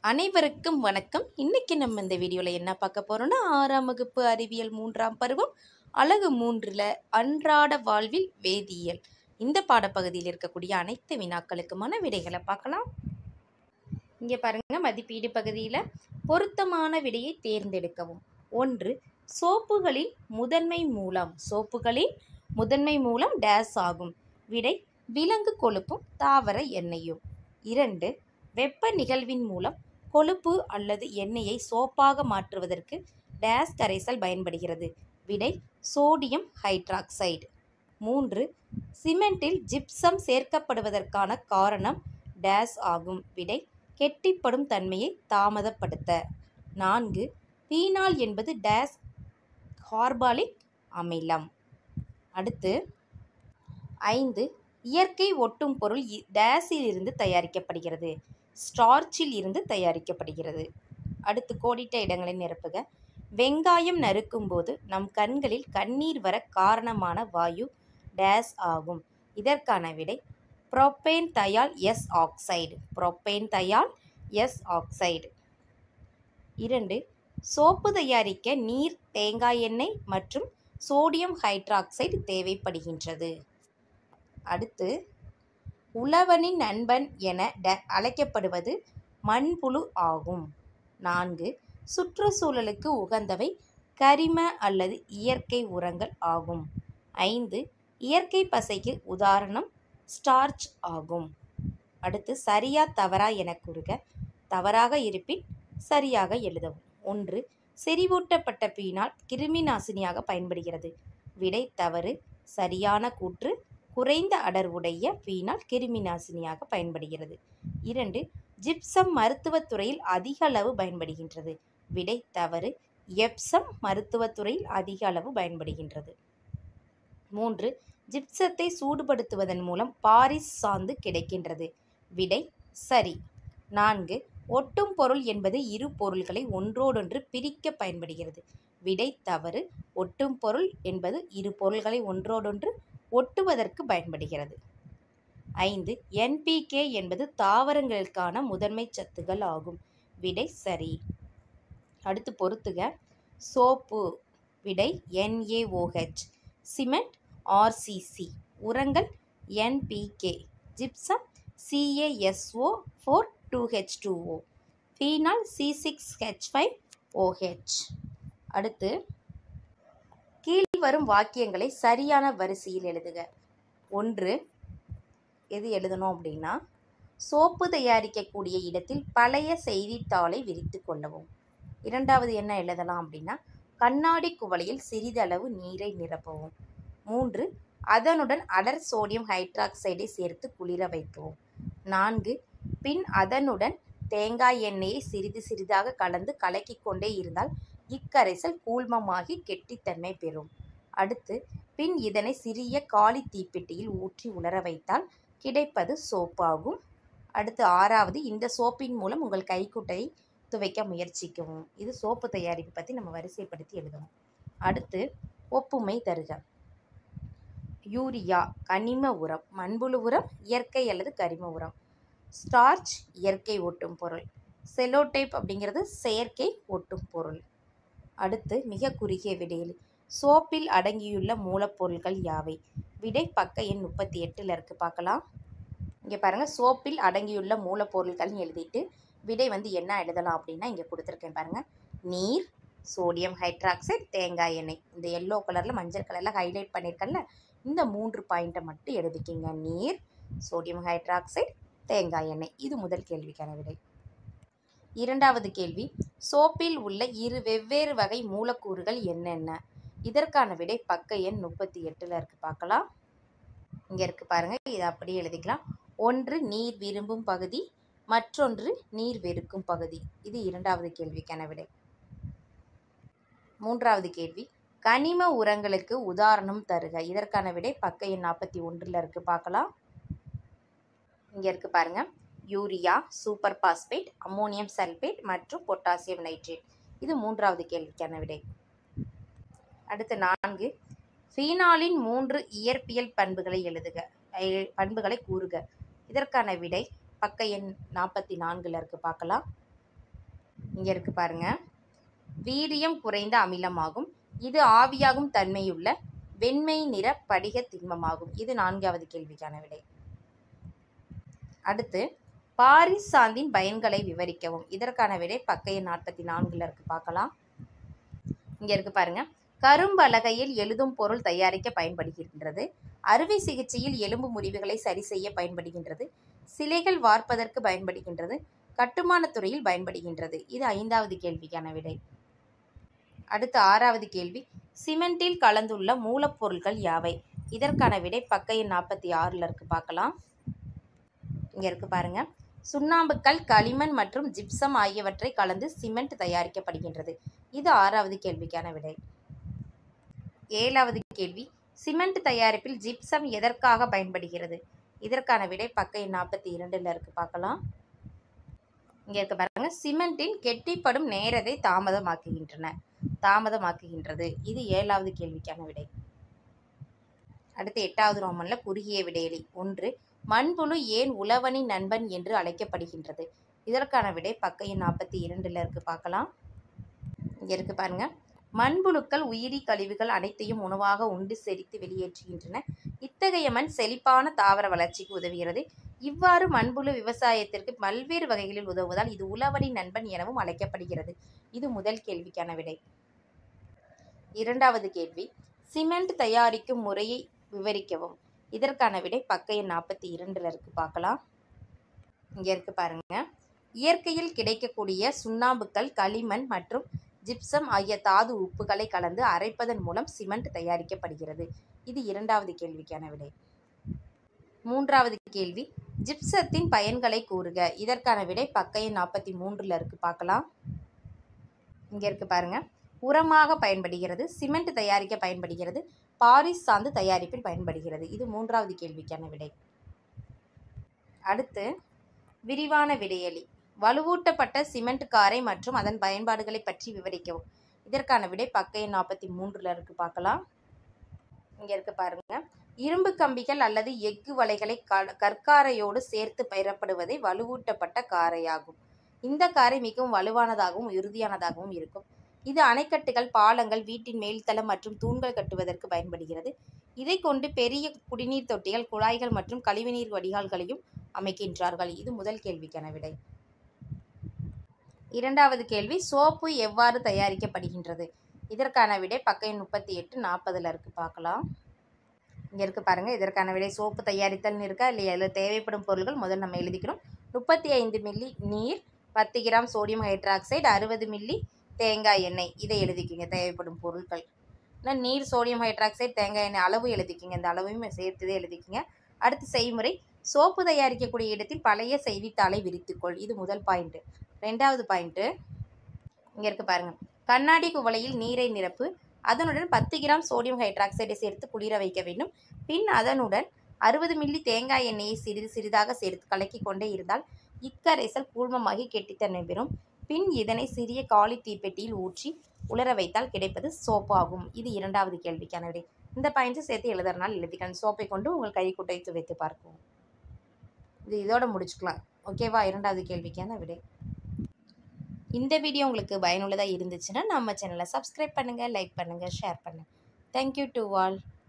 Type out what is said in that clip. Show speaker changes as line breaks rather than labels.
அனைவருக்கும் வணக்கம். இன்னைக்கு நம்ம இந்த வீடியோவில் என்ன பார்க்க போறோம்னா 6ஆம் வகுப்பு அறிவியல் 3ஆம் பருவம் அலகு 3ல் அன்றாட வாழ்வில் வேதியியல் இந்த பாடப்பகுதியில் இருக்கக்கூடிய அனைத்து வினாக்களுக்குமான விடைகளை பார்க்கலாம். இங்கே பாருங்க, மதிப்பீடு பகுதியில் பொருத்தமான விடையை தேர்ந்தெடுக்கவும். 1. சோப்புகளின் முதன்மை மூலம் டேஸ் ஆகும். விடை விலங்கு கொழுப்பும் தாவர எண்ணெயும். 2. வெப்ப நிகழ்வின் மூலம் கொழுப்பு அல்லது எண்ணெயை சோப்பாக மாற்றுவதற்கு டேஸ் கரைசல் பயன்படுகிறது. விடை சோடியம் ஹைட்ராக்சைடு. 3. சிமெண்டில் ஜிப்சம் சேர்க்கப்படுவதற்கான காரணம் டேஸ் ஆகும். விடை கெட்டிப்படும் தன்மையை தாமதப்படுத்த. 4. பீனால் என்பது டேஸ் கார்பாலிக் அமிலம். அடுத்து 5. இயற்கை ஒட்டும் பொருள் டேஸில் இருந்து தயாரிக்கப்படுகிறது. ஸ்டார்ச்சில் இருந்து தயாரிக்கப்படுகிறது. அடுத்து கோடிட்ட இடங்களை நிரப்புக. வெங்காயம் நறுக்கும் போது நம் கண்களில் கண்ணீர் வர காரணமான வாயு டேஸ் ஆகும். இதற்கான விடை propane thial S oxide. 2. Soap தயாரிக்க நீர், தேங்காய் எண்ணெய் மற்றும் சோடியம் ஹைட்ராக்சைடு தேவைப்படுகின்றது. அடுத்து உழவனின் நண்பன் என அழைக்கப்படுவது மண்புழு ஆகும். 4. சுற்றுச்சூழலுக்கு உகந்தவை கரிம அல்லது இயற்கை உரங்கள் ஆகும். 5. இயற்கை பசைக்கு உதாரணம் ஸ்டார்ச் ஆகும். அடுத்து சரியா தவறா என கூறுக. தவறாக இருப்பின் சரியாக எழுதவும். 1. செறிவூட்டப்பட்ட பீனால் கிருமி நாசினியாக பயன்படுகிறது. விடை தவறு. சரியான கூற்று குறைந்த அடர்வுடைய பீனால் கிருமி நாசினியாக பயன்படுகிறது. 2. ஜிப்சம் மருத்துவத்துறையில் அதிக அளவு பயன்படுகின்றது. விடை தவறு. எப்சம் மருத்துவத்துறையில் அதிக அளவு பயன்படுகின்றது. 3. ஜிப்சத்தை சூடுபடுத்துவதன் மூலம் பாரிஸ் சாந்து கிடைக்கின்றது. விடை சரி. 4. ஒட்டும் பொருள் என்பது இரு பொருள்களை ஒன்றோடொன்று பிரிக்க பயன்படுகிறது. விடை தவறு. ஒட்டும் பொருள் என்பது இரு பொருள்களை ஒன்றோடொன்று ஒட்டுவதற்கு பயன்படுகிறது. 5. NPK என்பது தாவரங்களுக்கான முதன்மை சத்துக்கள் ஆகும். விடை சரி. அடுத்து பொறுத்துக. சோப்பு விடை NaOH, சிமெண்ட் RCC, உரங்கள் NPK, gypsum CaSO4 2H2O, phenol C6H5OH. அடுத்து கீழ்வரும் வாக்கியங்களை சரியான வரிசையில் எழுதுக. 1. எது எழுதணும் அப்படின்னா, சோப்பு தயாரிக்கக்கூடிய இடத்தில் பழைய செய்தித்தாளை விரித்து கொள்ளவும். 2வது என்ன எழுதலாம் அப்படின்னா, கண்ணாடி குவளையில் சிறிதளவு நீரை நிரப்பவும். 3. அதனுடன் அடர் சோடியம் ஹைட்ராக்சைடை சேர்த்து குளிர வைக்கவும். 4. பின் அதனுடன் தேங்காய் எண்ணெயை சிறிது சிறிதாக கலந்து கலக்கிக் கொண்டே இருந்தால் இக்கரைசல் கூழ்மமாகி கெட்டித்தன்மை பெறும். அடுத்து பின் இதனை சிறிய காலி தீப்பெட்டியில் ஊற்றி உலர வைத்தால் கிடைப்பது சோப்பாகும். அடுத்து 6வது, இந்த சோப்பின் மூலம் உங்கள் கைக்குட்டையை துவைக்க முயற்சிக்கவும். இது சோப்பு தயாரிப்பு பற்றி நம்ம வரிசைப்படுத்தி எழுதணும். அடுத்து ஒப்புமை தருக. யூரியா கனிம உரம், மண்புழு உரம் இயற்கை அல்லது கரிம உரம். ஸ்டார்ச் இயற்கை ஒட்டும் பொருள். செலோடேப் அப்படிங்கிறது செயற்கை ஒட்டும் பொருள். அடுத்து மிக குறுகிய விடையில் சோப்பில் அடங்கியுள்ள மூலப்பொருட்கள் யாவை? விடை பக்க எண் 38 இருக்கு, பார்க்கலாம். இங்கே பாருங்கள், சோப்பில் அடங்கியுள்ள மூலப்பொருட்கள்னு எழுதிட்டு விடை என்ன எழுதலாம் அப்படின்னா இங்கே கொடுத்துருக்கேன் பாருங்கள். நீர், சோடியம் ஹைட்ராக்சைடு, தேங்காய் எண்ணெய். இந்த எல்லோ கலரில் மஞ்சள் கலரில் ஹைலைட் பண்ணியிருக்கல, இந்த 3 பாயிண்ட்டை மட்டும் எழுதிக்கிங்க. நீர், சோடியம் ஹைட்ராக்சைடு, தேங்காய் எண்ணெய். இது முதல் கேள்விக்கான விடை. 2வது கேள்வி, சோப்பில் உள்ள 2 வெவ்வேறு வகை மூலக்கூறுகள் என்னென்ன? இதற்கான விடை பக்க எண் 38 இருக்கு, பார்க்கலாம். இங்கே இருக்கு பாருங்கள், இதை அப்படியே எழுதிக்கலாம். 1 நீர் விரும்பும் பகுதி, மற்றொன்று நீர் வெறுக்கும் பகுதி. இது 2வது கேள்விக்கான விடை. 3வது கேள்வி, கனிம உரங்களுக்கு உதாரணம் தருக. இதற்கான விடை பக்க எண் 41 இருக்கு, பார்க்கலாம். இங்கே இருக்கு பாருங்கள், urea, super phosphate, ammonium sulphate மற்றும் பொட்டாசியம் நைட்ரேட். இது 3வது கேள்விக்கான விடை. அடுத்து 4, ஃபீனாலின் 3 இயற்பியல் பண்புகளை கூறுக. இதற்கான விடை பக்க எண் 44 இருக்கு, பார்க்கலாம். இங்கே இருக்குது பாருங்கள். வீரியம் குறைந்த அமிலமாகும். இது ஆவியாகும் தன்மையுள்ள வெண்மை நிற படிக திண்மமாகும். இது 4வது கேள்விக்கான விடை. அடுத்து பாரிஸ் சாந்தின் பயன்களை விவரிக்கவும். இதற்கான விடை பக்க எண் 44 இருக்கு, பார்க்கலாம். இங்கே இருக்கு பாருங்க. கரும்பலகையில் எழுதும் பொருள் தயாரிக்க பயன்படுகின்றது. அறுவை சிகிச்சையில் எலும்பு முறிவுகளை சரி செய்ய பயன்படுகின்றது. சிலைகள் வார்ப்பதற்கு பயன்படுகின்றது. கட்டுமான துறையில் பயன்படுகின்றது. இது 5வது கேள்விக்கான விடை. அடுத்து 6வது கேள்வி. சிமெண்டில் கலந்துள்ள மூலப்பொருட்கள் யாவை? இதற்கான விடை பக்க எண் 46 இருக்கு, பார்க்கலாம். இங்கே இருக்கு பாருங்க. சுண்ணாம்புக்கல், களிமண் மற்றும் ஜிப்சம் ஆகியவற்றை கலந்து சிமெண்ட் தயாரிக்கப்படுகின்றது. இது 6வது கேள்விக்கான விடை. 7வது கேள்வி. சிமெண்ட் தயாரிப்பில் ஜிப்சம் எதற்காக பயன்படுகிறது? இதற்கான விடை பக்க எண் 42 இருக்கு, பார்க்கலாம். இங்கே இருக்க பாருங்க. சிமெண்டின் கெட்டிப்படும் நேரத்தை தாமதமாக்குகின்றது. இது 7வது கேள்விக்கான விடை. அடுத்து 8வது ரோமன்ல குறுகிய விடையளி. 1. மண்புழு ஏன் உழவனின் நண்பன் என்று அழைக்கப்படுகின்றது? இதற்கான விடை பக்க எண் 42 இருக்கு, பார்க்கலாம். இங்கே இருக்கு பாருங்க. மண்புழுக்கள் உயிரி கழிவுகள் அனைத்தையும் உணவாக உண்டு செரித்து வெளியேற்றுகின்றன. இத்தகைய மண் செழிப்பான தாவர வளர்ச்சிக்கு உதவுகிறது. இவ்வாறு மண்புழு விவசாயத்திற்கு பல்வேறு வகைகளில் உதவுவதால் இது உழவனின் நண்பன் எனவும் அழைக்கப்படுகிறது. இது முதல் கேள்விக்கான விடை. 2வது கேள்வி. சிமெண்ட் தயாரிக்கும் முறையை விவரிக்கவும். இதற்கான விடை பக்க எண் 42 இருக்கு, பார்க்கலாம். இங்கே இருக்கு பாருங்க. இயற்கையில் கிடைக்கக்கூடிய சுண்ணாம்புக்கல், களிமண் மற்றும் ஜிப்சம் ஆகிய தாது உப்புகளை கலந்து அரைப்பதன் மூலம் சிமெண்ட் தயாரிக்கப்படுகிறது. இது 2வது கேள்விக்கான விடை. 3வது கேள்வி. ஜிப்சத்தின் பயன்களை கூறுக. இதற்கான விடை பக்க எண் 43 இருக்கு, பார்க்கலாம். இங்கே இருக்கு பாருங்க. உரமாக பயன்படுகிறது. சிமெண்ட் தயாரிக்க பயன்படுகிறது. பாரிஸ் சாந்து தயாரிப்பில் பயன்படுகிறது. இது 3வது கேள்விக்கான விடை. அடுத்து விரிவான விடையளி. வலுவூட்டப்பட்ட சிமெண்ட் காரை மற்றும் அதன் பயன்பாடுகளை பற்றி விவரிக்கவும். இதற்கான விடை பக்க எண் 43 இருக்கு, பார்க்கலாம். இங்கே இருக்கு பாருங்க. இரும்பு கம்பிகள் அல்லது எஃகு வலைகளை கற்காரையோடு சேர்த்து பெறப்படுவதே வலுவூட்டப்பட்ட காரையாகும். இந்த காரை மிகவும் வலுவானதாகவும் உறுதியானதாகவும் இருக்கும். இது அணைக்கட்டுகள், பாலங்கள், வீட்டின் மேல்தளம் மற்றும் தூண்கள் கட்டுவதற்கு பயன்படுகிறது. இதை கொண்டு பெரிய குடிநீர் தொட்டிகள், குழாய்கள் மற்றும் கழிவுநீர் வடிகால்களையும் அமைக்கின்றார்கள். இது முதல் கேள்விக்கான விடை. 2வது கேள்வி. சோப்பு எவ்வாறு தயாரிக்கப்படுகின்றது? இதற்கான விடை பக்க எண் 38, 40 இருக்கு, பார்க்கலாம். இங்கே இருக்கு பாருங்க. இதற்கான விடை சோப்பு தயாரித்தல்னு இருக்கா இல்லையா? இதில் தேவைப்படும் பொருட்கள் முதல் நம்ம எழுதிக்கிறோம். 35 மில்லி நீர், 10 கிராம் சோடியம் ஹைட்ராக்சைடு, 60 மில்லி தேங்காய் எண்ணெய். இதை எழுதிக்கிங்க தேவைப்படும் பொருட்கள். இல்லை நீர், சோடியம் ஹைட்ராக்சைடு, தேங்காய் எண்ணெய் அளவு எழுதிக்கிங்க. இந்த அளவையும் சேர்த்துதே எழுதிக்கிங்க. அடுத்து செய்முறை. சோப்பு தயாரிக்கக்கூடிய இடத்தில் பழைய செய்தித்தாளை விரித்துக்கொள். இது முதல் பாயிண்ட். 2வது பாயிண்ட்டு இங்கே இருக்கு பாருங்க. கண்ணாடி குவளையில் நீரை நிரப்பு. அதனுடன் 10 கிராம் சோடியம் ஹைட்ராக்சைடை சேர்த்து குளிர வைக்க வேண்டும். பின் அதனுடன் 60 மில்லி தேங்காய் எண்ணெயை சிறிது சிறிதாக சேர்த்து கலக்கி கொண்டே இருந்தால் இக்கரைசல் கூழ்மமாகி கெட்டித்தன்மை பெறும். பின் இதனை சிறிய காலி தீப்பெட்டியில் ஊற்றி உலர வைத்தால் கிடைப்பது சோப்பு ஆகும். இது 2வது கேள்விக்கான விடை. இந்த பாயிண்ட்ஸை சேர்த்து எழுதுறதுனால எழுதிக்கலாம். சோப்பை கொண்டு உங்கள் கை குட்டை துவைத்து பார்ப்போம். இதோட முடிச்சுக்கலாம். ஓகேவா? 2வது கேள்விக்கான விடை. இந்த வீடியோ உங்களுக்கு பயனுள்ளதாக இருந்துச்சுன்னா நம்ம சேனலை சப்ஸ்கிரைப் பண்ணுங்கள், லைக் பண்ணுங்கள், ஷேர் பண்ணுங்கள். Thank you to all.